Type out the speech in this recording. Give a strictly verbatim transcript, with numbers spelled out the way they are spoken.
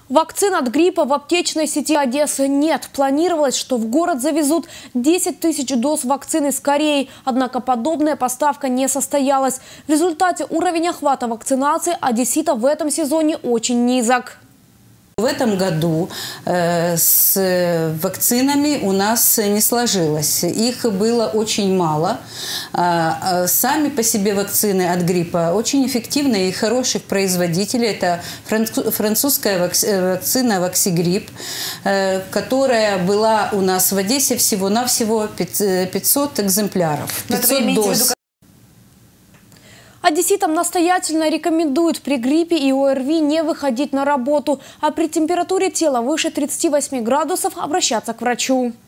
Вакцин от гриппа в аптечной сети Одессы нет. Планировалось, что в город завезут десять тысяч доз вакцины из Кореи. Однако подобная поставка не состоялась. В результате уровень охвата вакцинации одесситов в этом сезоне очень низок. В этом году э, с вакцинами у нас не сложилось. Их было очень мало. А, а сами по себе вакцины от гриппа очень эффективные и хороших производителей. Это французская вакцина «Ваксигрипп», э, которая была у нас в Одессе всего-навсего пятьсот экземпляров, пятьсот доз. Одесситам настоятельно рекомендуют при гриппе и ОРВИ не выходить на работу, а при температуре тела выше тридцати восьми градусов обращаться к врачу.